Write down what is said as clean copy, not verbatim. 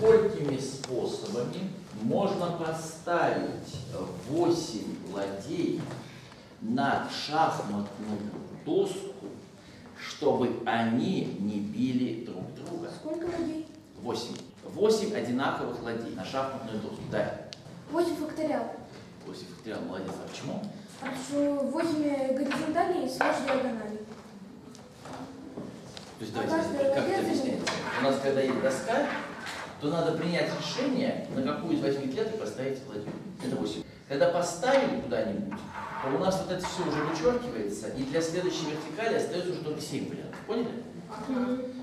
сколькими способами можно поставить 8 ладей на шахматную доску, чтобы они не били друг друга? Сколько ладей? 8. 8 одинаковых ладей на шахматную доску. Да. 8 факториал. 8 факториал, молодец. А почему? Потому что 8 горизонталей слэш диагоналей. То есть давайте, как это объясняется? У нас, когда есть доска, то надо принять решение, на какую из 8 клеток поставить ладью. Это 8. Когда поставили куда-нибудь, то у нас вот это все уже вычеркивается, и для следующей вертикали остается уже только 7 вариантов. Поняли?